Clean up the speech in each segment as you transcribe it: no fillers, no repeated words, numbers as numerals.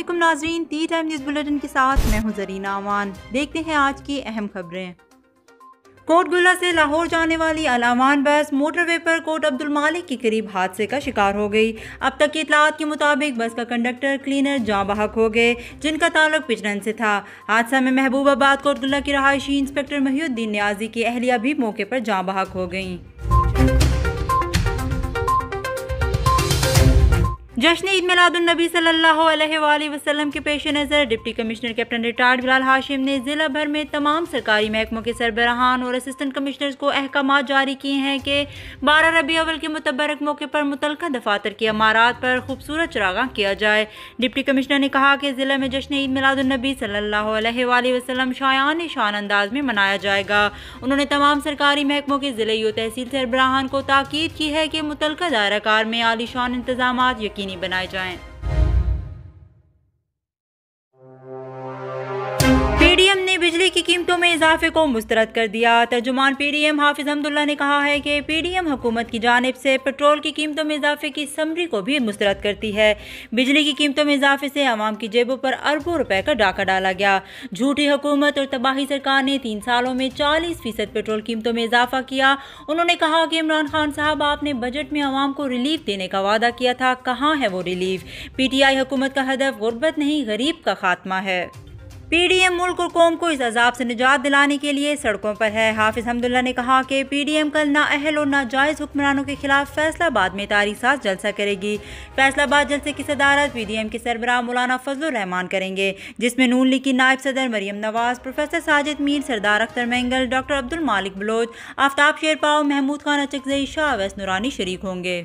अस्सलामुअलैकुम नाज़रीन, T time news bulletin के साथ मैं हूं ज़रीना अमान। देखते हैं आज की अहम खबरें। कोटगुला से लाहौर जाने वाली अल अमान बस मोटरवे पर कोट अब्दुल मालिक के करीब हादसे का शिकार हो गई। अब तक की इतलात के मुताबिक बस का कंडक्टर क्लीनर जाँ बहक हो गए, जिनका ताल्लुक पिचरन से था। हादसा में महबूबाबाद कोटगुला की रहायशी इंस्पेक्टर महिउद्दीन नियाजी की अहलिया भी मौके पर जाँ बहक हो गईं। जश्न ईद मिलादुन्नबी सल्लल्लाहु अलैहि वसल्लम के पेश नज़र deputy commissioner captain retired Bilal Hashim ने ज़िला भर में तमाम सरकारी महकमों के सरबराहान और असिस्टेंट कमिश्नर्स को अहकामात जारी किए हैं कि 12 रबी अव्वल के मुतबरक मौके पर मुतलका दफातर की इमारात पर खूबसूरत चरागाह किया जाए। डिप्टी कमिश्नर ने कहा कि ज़िले में जश्न ईद मिलादुन्नबी सल्लल्लाहु अलैहि वसल्लम शायान शान अंदाज में मनाया जाएगा। उन्होंने तमाम सरकारी महकमों के ज़िले और तहसील सरबराहान को ताकीद की है कि मुतलका दायरा कार में आलीशान इंतजामात यकीनी बनाए जाएं। पीडीएम ने बिजली की कीमतों में इजाफे को मुस्तरद कर दिया। तर्जुमान पीडीएम हाफिज अहमदुल्ला ने कहा है कि पीडीएम हुकूमत की जानिब से पेट्रोल की कीमतों में इजाफे की समरी को भी मुस्तरद करती है। बिजली की कीमतों में इजाफे से आवाम की जेबों पर अरबों रुपए का डाका डाला गया। झूठी हुकूमत और तबाही सरकार ने 3 सालों में 40% पेट्रोल कीमतों में इजाफा किया। उन्होंने कहा कि इमरान खान साहब, आपने बजट में आवाम को रिलीफ देने का वादा किया था, कहाँ है वो रिलीफ? पीटीआई हुकूमत का हदफ गुर्बत नहीं, गरीब का खात्मा है। पीडीएम मुल्क और कौम को इस अजाब से निजात दिलाने के लिए सड़कों पर है। हाफिज अहमदुल्ला ने कहा कि पीडीएम कल नाअहल और नाजायज़ हुक्मरानों के खिलाफ फैसलाबाद में तारीख साज जलसा करेगी। फैसलाबाद जलसे की सदारत पीडीएम के सरबराह मौलाना फजलुर रहमान करेंगे, जिसमें नून लीग की नायब सदर मरियम नवाज, प्रोफेसर साजिद मीर, सरदार अख्तर मेंगल, डॉक्टर अब्दुल मालिक बलोच, आफ्ताब शेरपाव, महमूद खान अचकज़ई, शाह अवैस नूरानी शरीक होंगे।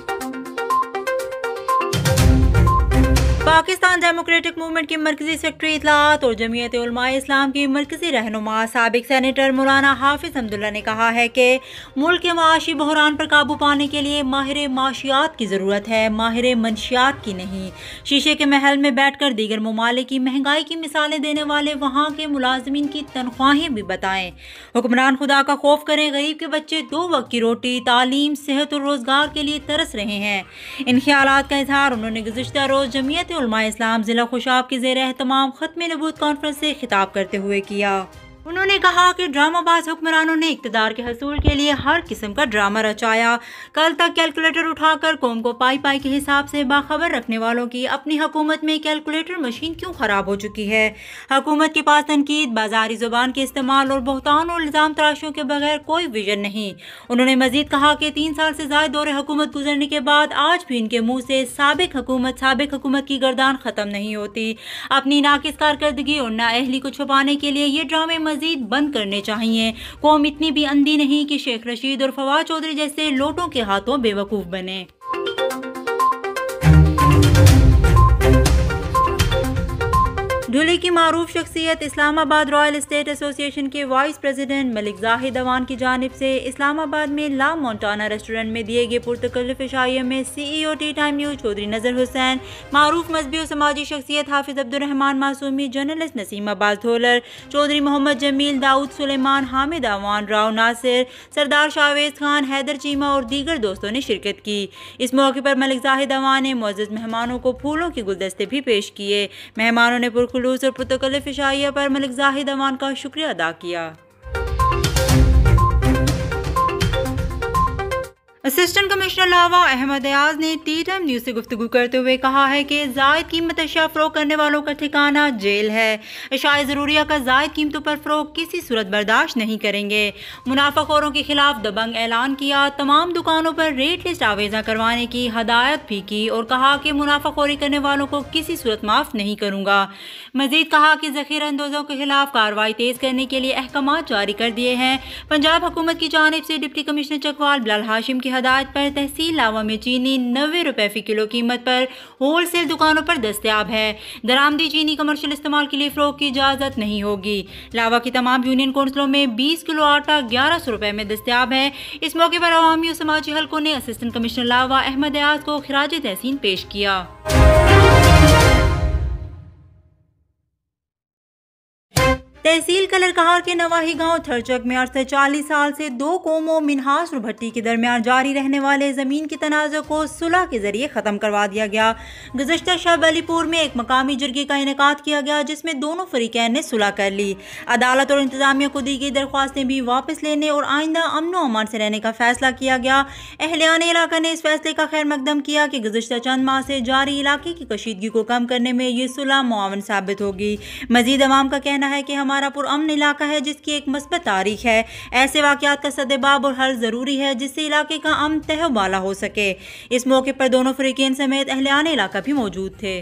पाकिस्तान डेमोक्रेटिक मूवमेंट की मरकजी सेक्रेटरी इत्तलात और जमीयत उलमाए इस्लाम की मरकजी रहनुमा साबिक सेनेटर मौलाना हाफिज अहमदुल्ला ने कहा है कि मुल्क के माशी बहरान पर काबू पाने के लिए माहिर माशियात की ज़रूरत है, माहिर मंशियात की नहीं। शीशे के महल में बैठकर दीगर ममालिक की महंगाई की मिसालें देने वाले वहाँ के मुलाजमीन की तनख्वाहें भी बताएं। हुक्मरान खुदा का खौफ करें, गरीब के बच्चे 2 वक्त की रोटी, तालीम, सेहत और रोजगार के लिए तरस रहे हैं। इन ख्यालात का इजहार उन्होंने गुज़िश्ता रोज़ जमीयत उलमाए इस्लाम जिला खुशाब के ज़ेर एहतमाम खत्म नबूत कॉन्फ्रेंस से खिताब करते हुए किया। उन्होंने कहा कि ड्रामाबाज हुक्मरानों ने इक़्तिदार के हसूल के लिए हर किस्म का ड्रामा रचाया। कल तक कैलकुलेटर उठाकर कौम को पाई पाई के हिसाब से बाखबर रखने वालों की अपनी हुकूमत में कैलकुलेटर मशीन क्यों ख़राब हो चुकी है? हुकूमत के पास तनकीद, बाजारी ज़ुबान के इस्तेमाल और बहतान और इल्ज़ाम तराशियों के बगैर कोई विजन नहीं। उन्होंने मजीद कहा कि 3 साल से ज़ायद दौरे हुकूमत गुजरने के बाद आज भी इनके मुँह से साबिक हुकूमत की गर्दान ख़त्म नहीं होती। अपनी नाकिस कारकर्दगी और नाअहली को छुपाने के लिए ये ड्रामे मजीद बंद करने चाहिए। कौम इतनी भी अंधी नहीं कि शेख रशीद और फवाद चौधरी जैसे लोटों के हाथों बेवकूफ बने। धुले की मारूफ शख्सियत इस्लामाबाद रॉयल एस्टेट एसोसिएशन के वाइस प्रेसिडेंट मलिक जाहिद अवान की जानिब से इस्लामाबाद में ला मोंटाना रेस्टोरेंट में दिए गए पुरतकल्लुफ़ इशाइया में CEO tea time news Chaudhry Nazar Hussain, मारूफ मजहबी और समाजी शख्सियत हाफिज अब्दुर्रहमान मासूमी, जर्नलिस्ट नसीम अब्बास ढोलर, चौधरी मोहम्मद जमील, दाऊद सुलेमान, हामिद अवान, राव नासिर, सरदार शावेज खान, हैदर चीमा और दीगर दोस्तों ने शिरकत की। इस मौके पर मलिक जाहिद अवान ने मुअज़्ज़ज़ मेहमानों को फूलों के गुलदस्ते भी पेश किए। मेहमानों ने पुरखुलूस और पुरतकल्लुफ़ इशाइया पर मलिक जाहिद अवान का शुक्रिया अदा किया। असिस्टेंट कमिश्नर लावा अहमद अयाज ने टी टाइम न्यूज़ से गुफ्तगू करते हुए कहा है कि जायद कीमत अशिया फ़रोख्त करने वालों का ठिकाना जेल है। अशिया ज़रूरिया का जायद कीमतों पर फ़रोख्त किसी सूरत बर्दाश्त नहीं करेंगे। मुनाफाखोरों के खिलाफ दबंग ऐलान किया। तमाम दुकानों पर रेट लिस्ट आवेज़ा करवाने की हदायत भी की और कहा कि मुनाफाखोरी करने वालों को किसी सूरत माफ़ नहीं करूँगा। मजीद कहा कि ज़ख़ीरा अंदोज़ों के खिलाफ कार्रवाई तेज़ करने के लिए अहकामात जारी कर दिए हैं। पंजाब हुकूमत की जानिब से डिप्टी कमिश्नर चकवाल बिलाल हाशिम की हदायत पर तहसील लावा में चीनी 90 रुपए फ़ी किलो कीमत पर होलसेल दुकानों पर दस्तयाब है। दरामदी चीनी कमर्शियल इस्तेमाल के लिए फ़रोख्त की इजाज़त नहीं होगी। लावा की तमाम यूनियन कौंसलों में 20 किलो आटा 1100 रुपए में दस्तयाब है। इस मौके पर अवामी और समाजी हलकों ने असिस्टेंट कमिश्नर लावा अहमद अयाज को खिराज तहसीन पेश किया। तहसील कलरकहार के नवाही गांव थरचक में अरसे 40 साल से दो कौमों मिन्हास और भट्टी के दरमियान जारी रहने वाले जमीन के तनाज़े को सुलह के जरिए खत्म करवा दिया गया। गुज़श्ता शब अलीपुर में एक मकामी जरगे का इनेकाद किया गया जिसमें दोनों फरीकैन ने सुलह कर ली। अदालत और इंतजामिया को दी गई दरख्वास्तें भी वापस लेने और आइंदा अमन व अमान से रहने का फैसला किया गया। अहलियान इलाका ने इस फैसले का खैर मकदम किया कि गुज़श्ता चंद माह से जारी इलाके की कशीदगी को कम करने में ये सुलह मुआवन साबित होगी। मजीद अवाम का कहना है कि हमारा पुरअमन इलाका है जिसकी एक मस्बत तारीख है। ऐसे वाक़यात का सद्देबाब और हल ज़रूरी है जिससे इलाके का अमन तहवाला हो सके। इस मौके पर दोनों फरीकीन समेत अहलियान इलाका भी मौजूद थे।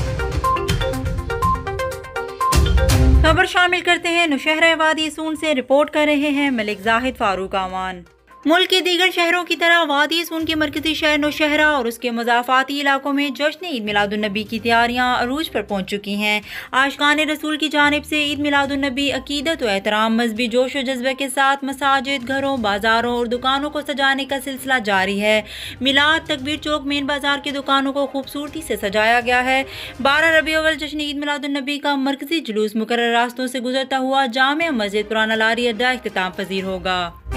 खबर शामिल करते हैं नौशहरा वादी सून से। रिपोर्ट कर रहे हैं मलिक जाहिद फारूक आमान। मुल्क के दीगर शहरों की तरह वादी सून के मरकजी शहर नौशहरा और उसके मुज़ाफ़ाती इलाकों में जश्न ईद मिलादुन्नबी की तैयारियां अरूज पर पहुंच चुकी हैं। आशिकान रसूल की जानिब से ईद मिलादुन्नबी अकीदत व एहतराम मजहबी जोश व जज्बे के साथ मसाजिद, घरों, बाजारों और दुकानों को सजाने का सिलसिला जारी है। मिलाद तकबीर चौक मेन बाजार की दुकानों को खूबसूरती से सजाया गया है। 12 रबी अव्वल जश्न ईद मिलादुन्नबी का मरकजी जुलूस मुकर्रर रास्तों से गुजरता हुआ जामिया मस्जिद पुराना लारी अड्डा इख्तिताम पजीर होगा।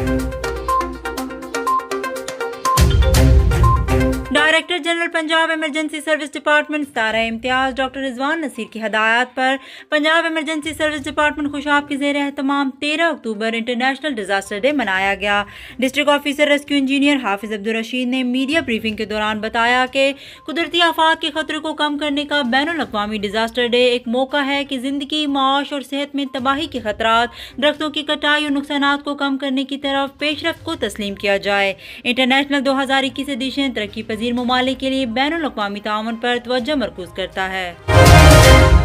Director general Punjab emergency service department Sitara Imtiaz doctor Rizwan Naseer की हदायत पर Punjab emergency service department Khushab के ज़ेर एहतमाम 13 अक्टूबर इंटरनेशनल डिजास्टर डे मनाया गया। District officer rescue engineer Hafiz Abdul Rashid ने मीडिया ब्रीफिंग के दौरान बताया कि कुदरती आफात के खतरे को कम करने का बैनुल अक़वामी डिजास्टर डे एक मौका है कि जिंदगी, माश और सेहत में तबाही के खतरात, दरख्तों की कटाई और नुकसानात को कम करने की तरफ पेशरफ्त को तस्लीम किया जाए। इंटरनेशनल 2021 एडिशन तरक्की पजीर ममालिक के लिए बैनुल अक़वामी ताउन पर तवज्जो मरकूज करता है।